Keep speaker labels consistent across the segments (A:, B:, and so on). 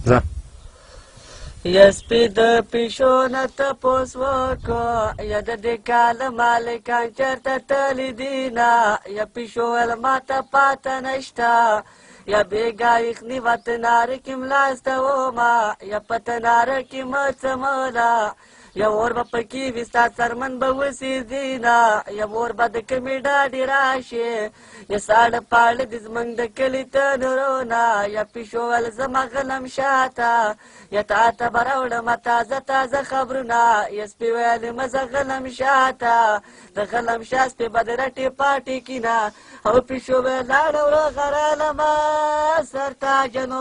A: ځه
B: یا سپي د پیشو نه تپوس وکړه یا د دې کال مالکان چېرته تللي دي نه یا پیشو ویل ماته پاته نشته یا بېګا یخني به تناره کې ملاسته ومه یا په تناره کې مه څمله یا اور به پکې وي ستا څرمن به وسېځي نه یا اور به د کمې ډاډې راشي یا ساړه پاړه دې زموږ د کلي تنورونه یا پیشو ویل زما غلم شاته یا تا ته به راوړمه تازه تازه خبرونه یا سپي ویلې مه ځه غلم شاته د غلم شا سپي به د رټې پاټې کینه او پیشو ویل لاړه وړه غرالمه سرتاجنو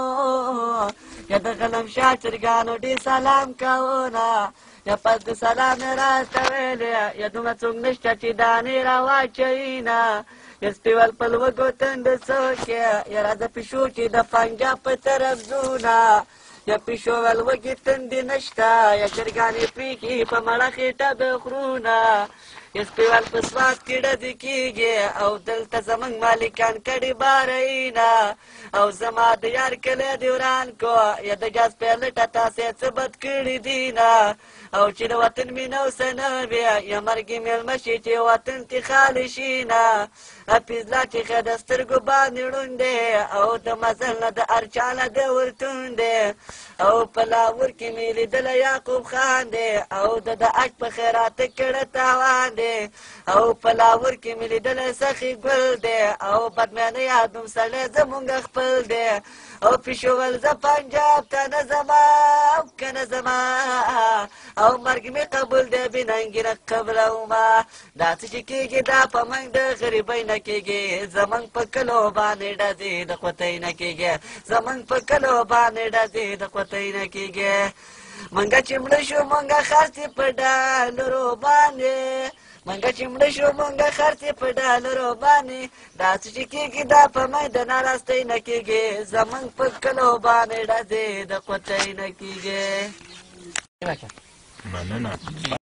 B: یا د غلم شا چرګانو ډېر سلام کوونه یا پس د سلام یې راته ویلې یا دومره څوک نشته چې دانې راواچوي نه یا سپي ویل په لوږو تنده څوک یې یا راځه پیشو چې د پنجاب په طرف ځو نه یا پیشو ویل وږې تندې نشته یا چرګانې پرېښي په مړه خېټه به خورو نه یا سپي ویل په سوات کې ډزې کېږي او دلته زموږ مالکان کډې بارئ او زما د یار کلی دې وران کو یا د ګاز پیلټه تاسې څه بد کړي دي نه او چې د وطن مینه اوسه نه وي یا مرګې مېلمه شي چې وطن تې خالي شي نه حفیظ الله چې ښه د سترګو باندې ړوند دی او د مزل نه د هر چا نه د ورتون دی او په لاهور کې مې لیدلی یعقوب خان دی او د حج په خیراته کړه تاوان دی او په لاهور کې مې لیدلی سخي ګل دی او بدمیانه یادوم سړی زمونږ خپل دی او پیشو ویل زه پنجاب ته نه ځمه او که نه ځمه او مرګ مې قبول دی بېننګي نه قبلومه دا څه چې کېږي دا په موږ د غریبۍ نه کېږي زموږ په کلو باندې ډزې د قوتۍ نه کېږي زموږ په کلو باندې ډزې د قوتۍ نه کېږي منګه چې مړه شو منګه خرڅې په ډالرو باندې منګه چې مړه شو منګه خرڅې په ډالرو باندې دا څه چې کېږي دا په موږ د ناراستۍ نه کېږي زموږ په کلو باندې ډزې د قوتۍ نه کېږي
A: مننه